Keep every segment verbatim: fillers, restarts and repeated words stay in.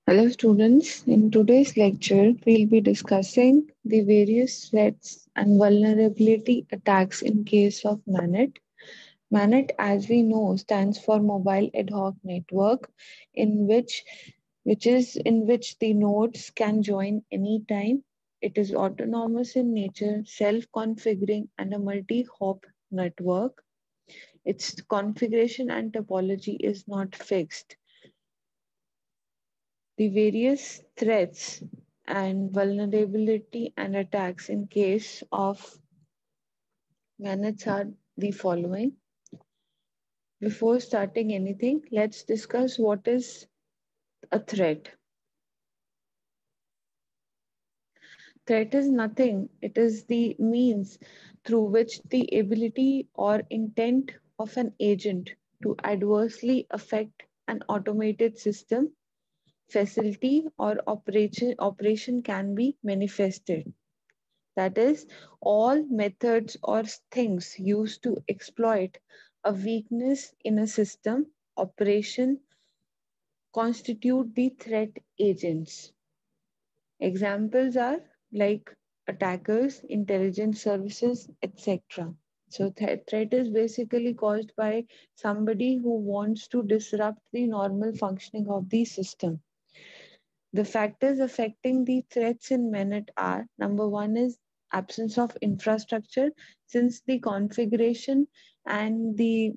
Hello students, in today's lecture we'll be discussing the various threats and vulnerability attacks in case of MANET. MANET, as we know, stands for Mobile Ad Hoc Network, in which which is in which the nodes can join anytime. It is autonomous in nature, self-configuring and a multi-hop network. Its configuration and topology is not fixed. The various threats and vulnerability and attacks in case of manets are the following. Before starting anything, let's discuss what is a threat. Threat is nothing, it is the means through which the ability or intent of an agent to adversely affect an automated system, facility, or operation, operation can be manifested. That is, all methods or things used to exploit a weakness in a system operation constitute the threat agents. Examples are like attackers, intelligence services, et cetera. So, th- threat is basically caused by somebody who wants to disrupt the normal functioning of the system. The factors affecting the threats in MANET are number one is absence of infrastructure, since the configuration and the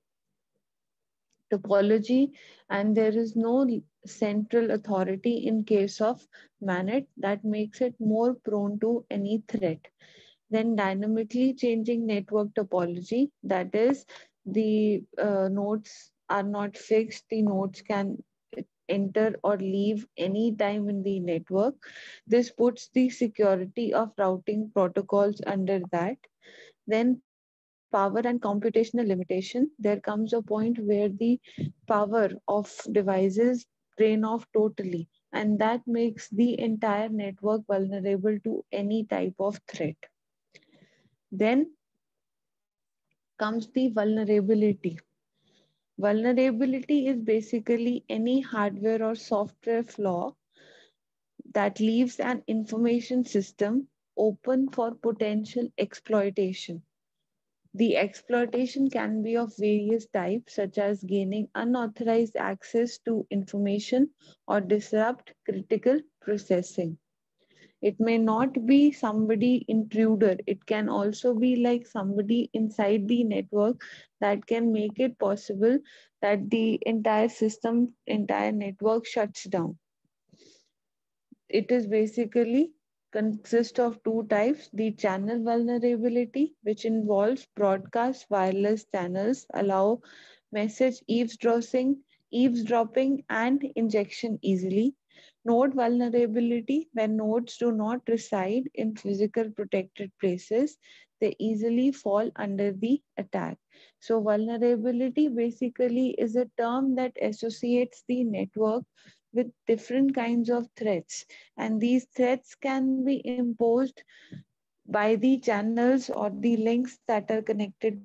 topology, and there is no central authority in case of MANET that makes it more prone to any threat. Then dynamically changing network topology, that is, the uh, nodes are not fixed, the nodes can enter or leave any time in the network. This puts the security of routing protocols under that. Then power and computational limitation. There comes a point where the power of devices drain off totally, and that makes the entire network vulnerable to any type of threat. Then comes the vulnerability. Vulnerability is basically any hardware or software flaw that leaves an information system open for potential exploitation. The exploitation can be of various types, such as gaining unauthorized access to information or disrupt critical processing. It may not be somebody intruder, it can also be like somebody inside the network that can make it possible that the entire system, entire network shuts down. It is basically consists of two types: the channel vulnerability, which involves broadcast wireless channels allow message eavesdropping eavesdropping and injection easily. Node vulnerability: when nodes do not reside in physical protected places, they easily fall under the attack. So vulnerability basically is a term that associates the network with different kinds of threats, and these threats can be imposed by the channels or the links that are connected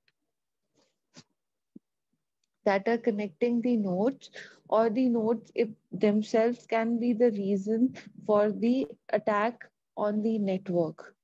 that are connecting the nodes, or the nodes if themselves can be the reason for the attack on the network.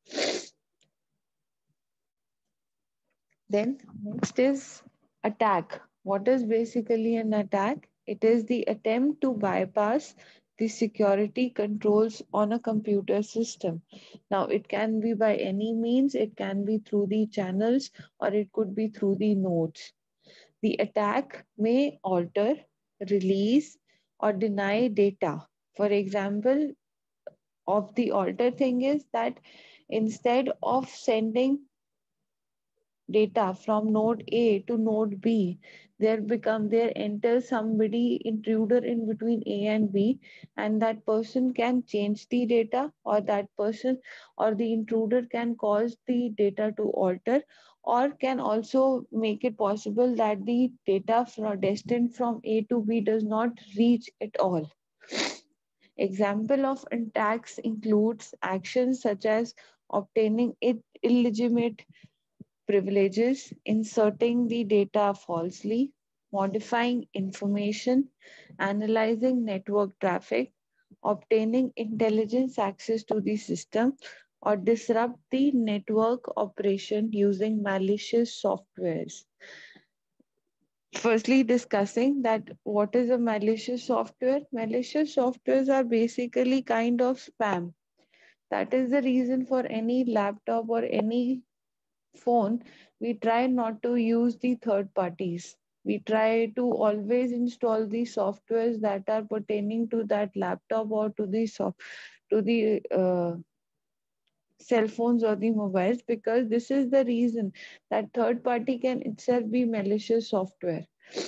Then next is attack. What is basically an attack? It is the attempt to bypass the security controls on a computer system. Now, it can be by any means, it can be through the channels, or it could be through the nodes. The attack may alter, release, or deny data. For example, of the alter thing is that instead of sending data from node A to node B, there become there enters somebody intruder in between A and B, and that person can change the data, or that person or the intruder can cause the data to alter, or can also make it possible that the data from destined from A to B does not reach at all. Example of attacks includes actions such as obtaining it illegitimate privileges, inserting the data falsely, modifying information, analyzing network traffic, obtaining intelligence access to the system, or disrupt the network operation using malicious softwares. Firstly, discussing that what is a malicious software. Malicious softwares are basically kind of spam. That is the reason for any laptop or any phone, we try not to use the third parties. We try to always install the softwares that are pertaining to that laptop or to the soft to the uh, cell phones or the mobiles, because this is the reason that third party can itself be malicious software.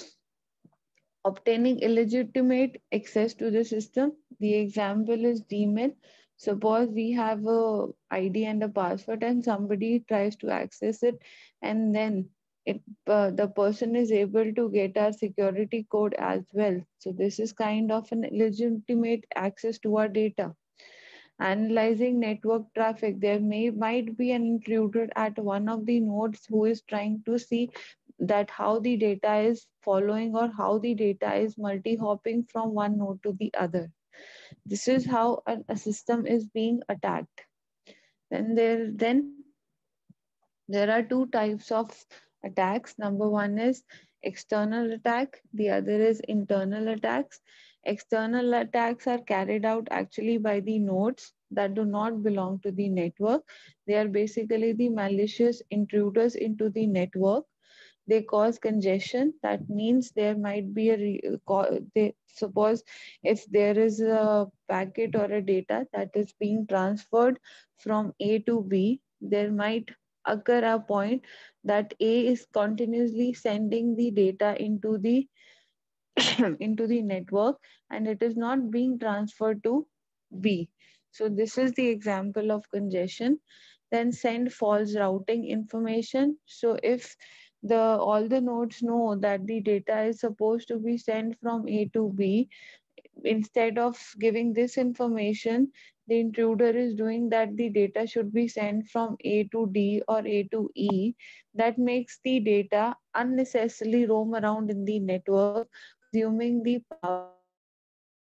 Obtaining illegitimate access to the system. The example is Gmail. Suppose we have a I D and a password and somebody tries to access it, and then it uh, the person is able to get our security code as well. So this is kind of an illegitimate access to our data. Analyzing network traffic, there may might be an intruder at one of the nodes who is trying to see that how the data is following or how the data is multi-hopping from one node to the other. This is how a, a system is being attacked. Then there then there are two types of attacks. Number one is external attack, the other is internal attacks. External attacks are carried out actually by the nodes that do not belong to the network. They are basically the malicious intruders into the network. They cause congestion. That means there might be a re- they suppose if there is a packet or a data that is being transferred from A to B, there might occur a point that A is continuously sending the data into the into the network and it is not being transferred to B. So this is the example of congestion. Then send false routing information. So if the all the nodes know that the data is supposed to be sent from A to B, instead of giving this information, the intruder is doing that the data should be sent from A to D or A to E. That makes the data unnecessarily roam around in the network, consuming the power and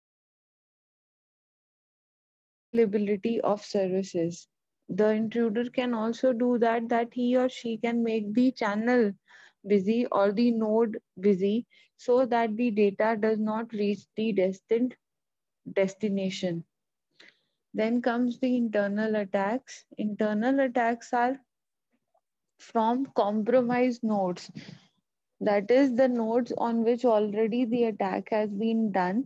reducing the availability of services. The intruder can also do that, that he or she can make the channel busy or the node busy so that the data does not reach the destined destination. Then comes the internal attacks. Internal attacks are from compromised nodes. That is the nodes on which already the attack has been done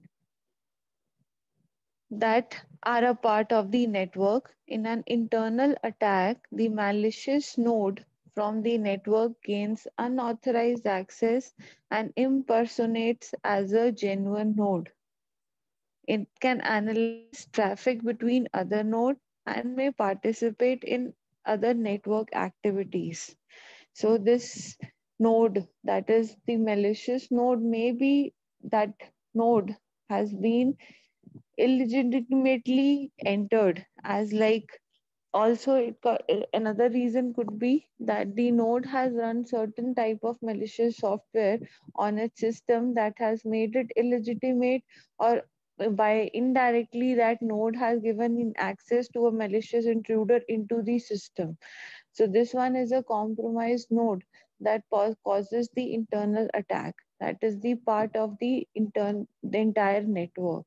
that are a part of the network. In an internal attack, the malicious node from the network gains unauthorized access and impersonates as a genuine node. It can analyze traffic between other nodes and may participate in other network activities. So this node, that is the malicious node, maybe that node has been illegitimately entered as like also it, another reason could be that the node has run certain type of malicious software on its system that has made it illegitimate, or by indirectly that node has given in access to a malicious intruder into the system. So this one is a compromised node that causes the internal attack. That is the part of the intern the entire network.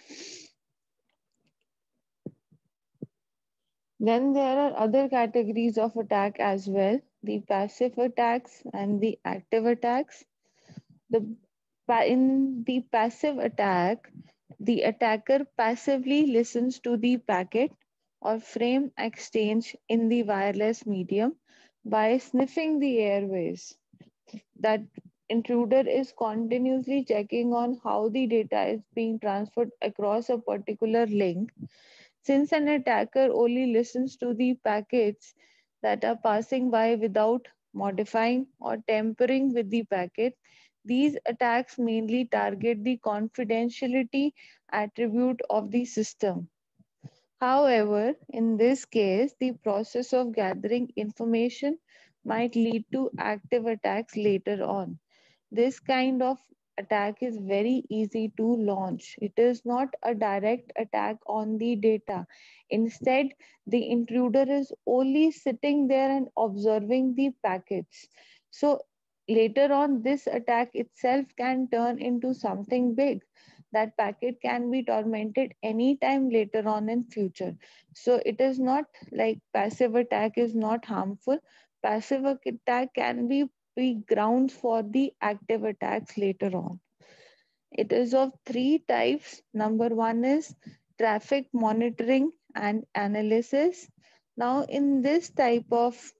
Then there are other categories of attack as well, the passive attacks and the active attacks. The in the passive attack, the attacker passively listens to the packet or frame exchange in the wireless medium by sniffing the airways. That intruder is continuously checking on how the data is being transferred across a particular link. Since an attacker only listens to the packets that are passing by without modifying or tampering with the packet, these attacks mainly target the confidentiality attribute of the system. However, in this case, the process of gathering information might lead to active attacks later on. this kind of attack is very easy to launch. It is not a direct attack on the data. Instead, the intruder is only sitting there and observing the packets. So later on, this attack itself can turn into something big. That packet can be tormented anytime later on in future. So it is not like passive attack is not harmful. Passive attack can be be grounds for the active attacks later on. It is of three types. Number one is traffic monitoring and analysis. Now, in this type of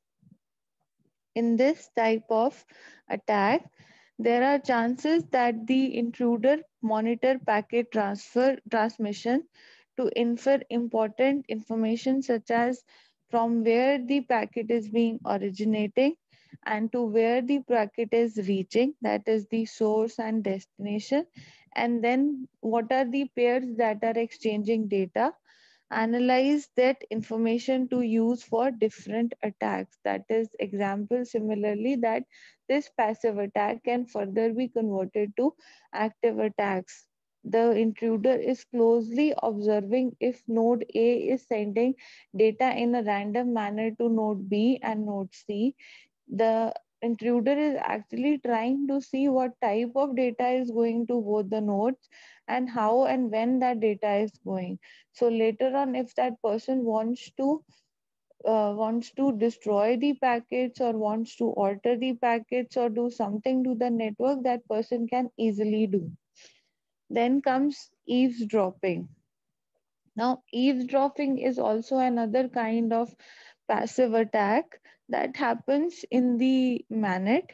in this type of attack, there are chances that the intruder monitor packet transfer transmission to infer important information such as from where the packet is being originating and to where the packet is reaching, that is the source and destination, and then what are the pairs that are exchanging data, analyze that information to use for different attacks. That is example similarly that this passive attack can further be converted to active attacks. The intruder is closely observing if node A is sending data in a random manner to node B and node C. The intruder is actually trying to see what type of data is going to both the nodes and how and when that data is going. So later on, if that person wants to uh, wants to destroy the packets or wants to alter the packets or do something to the network, that person can easily do. Then comes eavesdropping. Now, eavesdropping is also another kind of passive attack that happens in the MANET.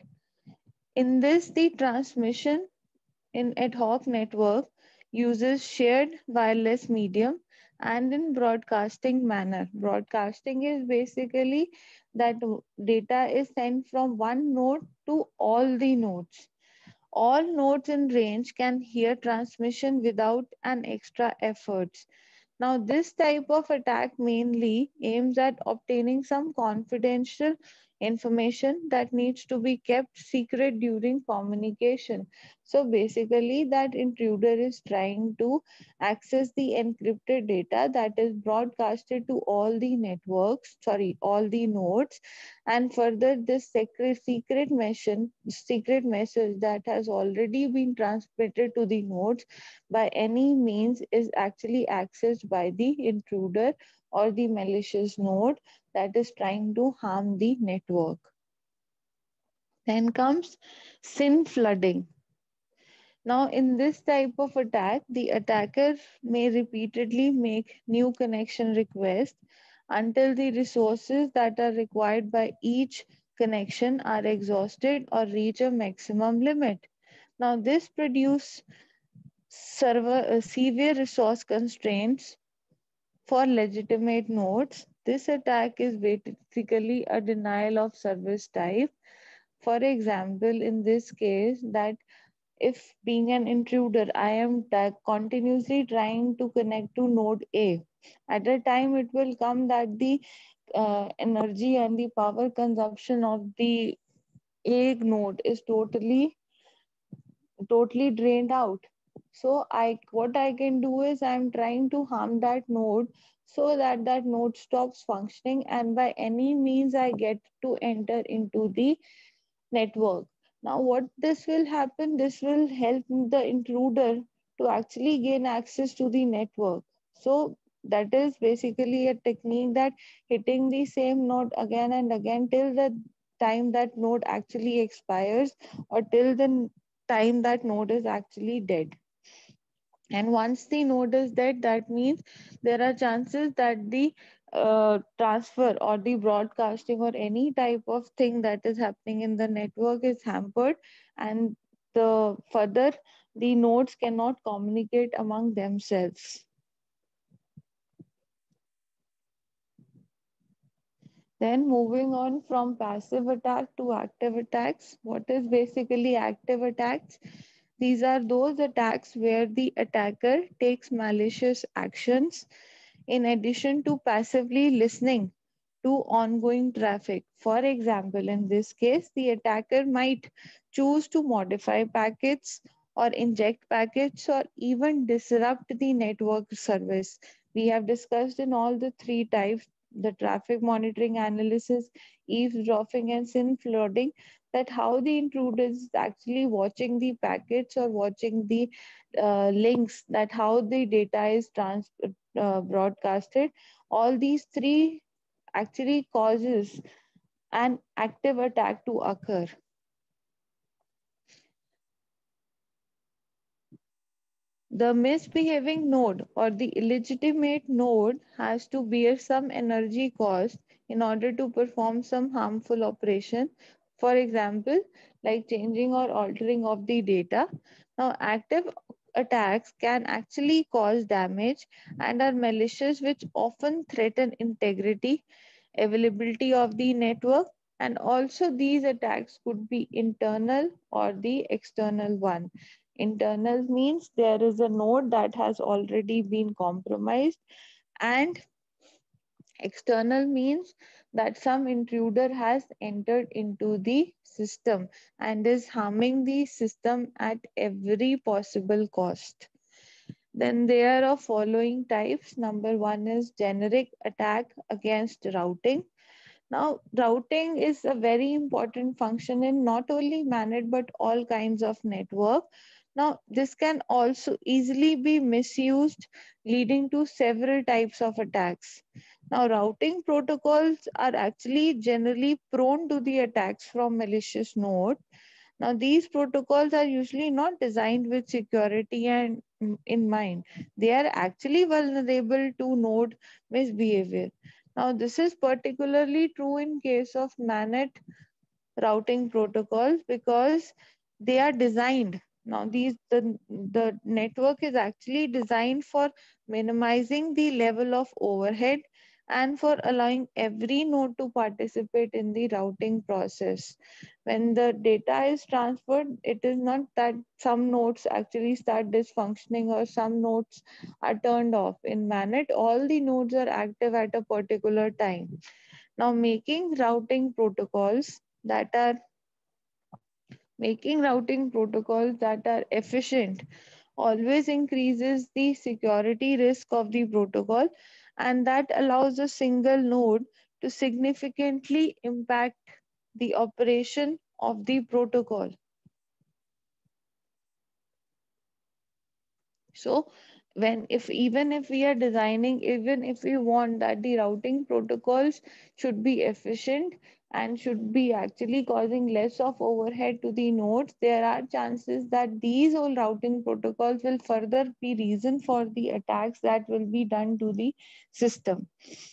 In this, the transmission in ad hoc network uses shared wireless medium and in broadcasting manner. Broadcasting is basically that data is sent from one node to all the nodes. All nodes in range can hear transmission without an extra effort. Now, this type of attack mainly aims at obtaining some confidential information that needs to be kept secret during communication. So, basically, that intruder is trying to access the encrypted data that is broadcasted to all the networks, sorry, all the nodes, and further, this secret, secret, mission, secret message that has already been transmitted to the nodes by any means is actually accessed by the intruder or the malicious node that is trying to harm the network. Then comes SYN flooding. Now, in this type of attack, the attacker may repeatedly make new connection requests until the resources that are required by each connection are exhausted or reach a maximum limit. Now, this produces server, uh, severe resource constraints for legitimate nodes. This attack is basically a denial of service type. For example, in this case, that if being an intruder, I am t- continuously trying to connect to node A. At a time, it will come that the uh, energy and the power consumption of the A node is totally totally drained out. So I what I can do is I'm trying to harm that node so that that node stops functioning and by any means I get to enter into the network. Now what this will happen, this will help the intruder to actually gain access to the network. So that is basically a technique that hitting the same node again and again till the time that node actually expires or till the time that node is actually dead. And once the node is dead, that means there are chances that the uh, transfer or the broadcasting or any type of thing that is happening in the network is hampered, and the further the nodes cannot communicate among themselves. Then moving on from passive attack to active attacks. What is basically active attacks? These are those attacks where the attacker takes malicious actions in addition to passively listening to ongoing traffic. For example, in this case, the attacker might choose to modify packets or inject packets or even disrupt the network service. We have discussed in all the three types, the traffic monitoring analysis, eavesdropping, and SYN flooding, that how the intruder is actually watching the packets or watching the uh, links, that how the data is trans uh, broadcasted. All these three actually causes an active attack to occur. The misbehaving node or the illegitimate node has to bear some energy cost in order to perform some harmful operation. For example, like changing or altering of the data. Now, active attacks can actually cause damage and are malicious, which often threaten integrity, availability of the network, and also these attacks could be internal or the external one. Internal means there is a node that has already been compromised, and external means that some intruder has entered into the system and is harming the system at every possible cost. Then there are following types. Number one is generic attack against routing. Now, routing is a very important function in not only MANET but all kinds of network. Now, this can also easily be misused, leading to several types of attacks. Now, routing protocols are actually generally prone to the attacks from malicious node. Now, these protocols are usually not designed with security and mm, in mind. They are actually vulnerable to node misbehavior. Now, this is particularly true in case of MANET routing protocols because they are designed. Now, these the, the network is actually designed for minimizing the level of overhead and for allowing every node to participate in the routing process. When the data is transferred, it is not that some nodes actually start dysfunctioning or some nodes are turned off. In MANET, all the nodes are active at a particular time. Now, making routing protocols that are making routing protocols that are efficient always increases the security risk of the protocol, and that allows a single node to significantly impact the operation of the protocol. So when if even if we are designing, even if we want that the routing protocols should be efficient and should be actually causing less of overhead to the nodes, there are chances that these all routing protocols will further be reason for the attacks that will be done to the system.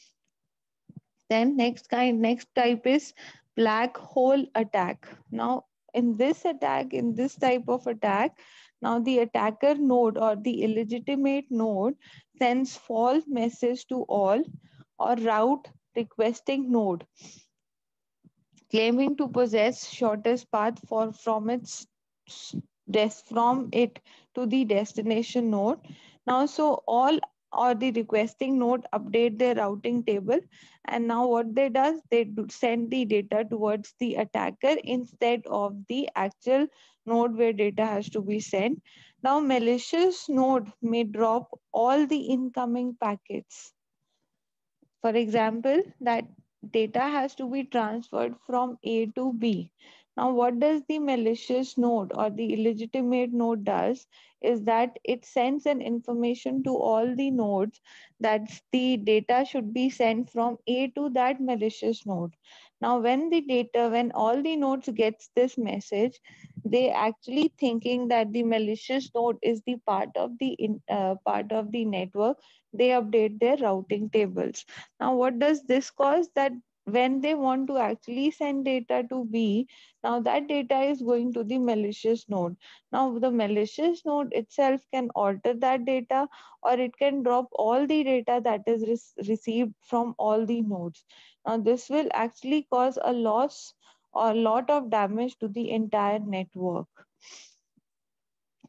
Then next kind, next type is black hole attack. Now, in this attack, in this type of attack, now the attacker node or the illegitimate node sends false message to all or route requesting node, claiming to possess shortest path for from its des- from it to the destination node. Now, so all or the requesting node update their routing table, and now what they does, they do send the data towards the attacker instead of the actual node where data has to be sent. Now, malicious node may drop all the incoming packets. For example, that data has to be transferred from A to B. Now, what does the malicious node or the illegitimate node does is that it sends an information to all the nodes that the data should be sent from A to that malicious node. Now, when the data, when all the nodes gets this message, they actually thinking that the malicious node is the part of the in, uh, part of the network. They update their routing tables. Now, what does this cause? That when they want to actually send data to B, now that data is going to the malicious node. Now, the malicious node itself can alter that data, or it can drop all the data that is re- received from all the nodes. Now, this will actually cause a loss or a lot of damage to the entire network.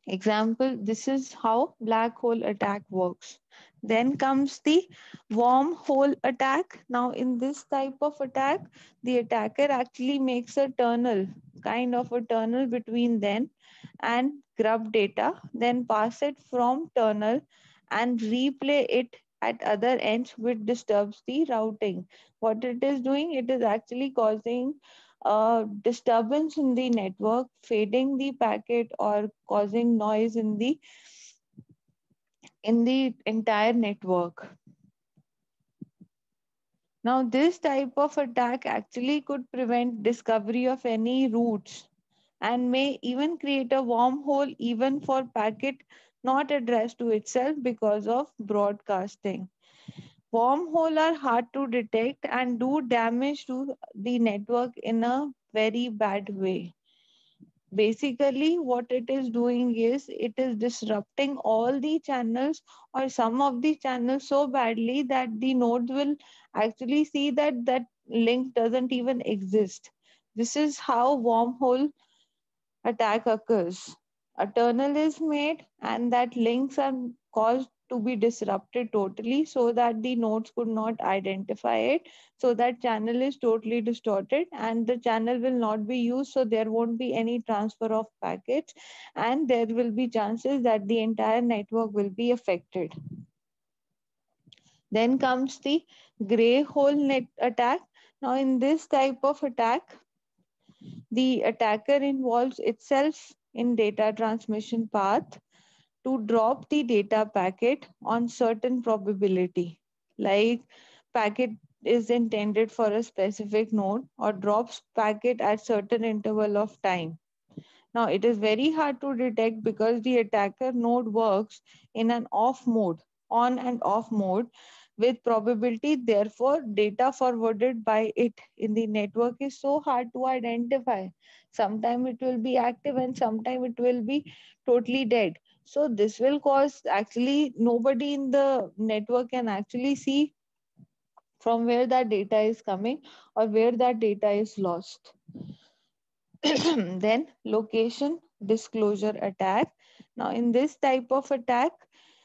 Example, this is how black hole attack works. Then comes the wormhole attack. Now, in this type of attack, the attacker actually makes a tunnel, kind of a tunnel between them, and grab data, then pass it from tunnel and replay it at other ends, which disturbs the routing. What it is doing, it is actually causing uh, disturbance in the network, fading the packet, or causing noise in the in the entire network. Now, this type of attack actually could prevent discovery of any routes and may even create a wormhole even for packet not addressed to itself because of broadcasting. Wormholes are hard to detect and do damage to the network in a very bad way. Basically, what it is doing is it is disrupting all the channels or some of the channels so badly that the nodes will actually see that that link doesn't even exist. This is how wormhole attack occurs. A tunnel is made and that links are caused to be disrupted totally so that the nodes could not identify it. So that channel is totally distorted and the channel will not be used. So there won't be any transfer of packets and there will be chances that the entire network will be affected. Then comes the gray hole net attack. Now in this type of attack, the attacker involves itself in data transmission path to drop the data packet on certain probability. Like packet is intended for a specific node or drops packet at certain interval of time. Now it is very hard to detect because the attacker node works in an off mode, on and off mode with probability. Therefore, data forwarded by it in the network is so hard to identify. Sometimes it will be active and sometimes it will be totally dead. So this will cause actually nobody in the network can actually see from where that data is coming or where that data is lost. Then location disclosure attack. Now in this type of attack,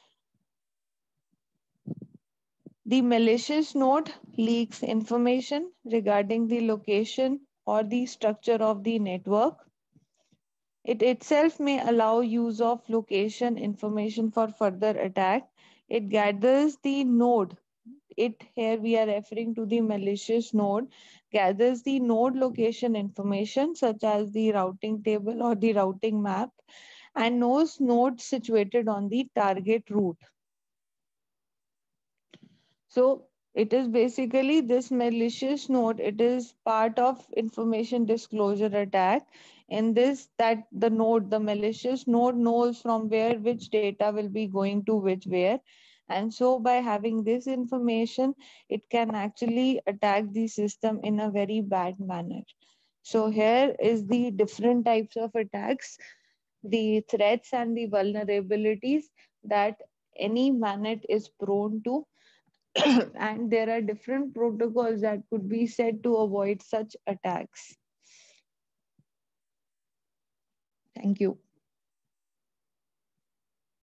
the malicious node leaks information regarding the location or the structure of the network. It itself may allow use of location information for further attack. It gathers the node. It here we are referring to the malicious node, gathers the node location information such as the routing table or the routing map and knows nodes situated on the target route. So it is basically this malicious node. It is part of information disclosure attack. In this, that the node, the malicious node knows from where which data will be going to which where. And so by having this information, it can actually attack the system in a very bad manner. So here is the different types of attacks, the threats and the vulnerabilities that any manet is prone to. And there are different protocols that could be set to avoid such attacks. Thank you.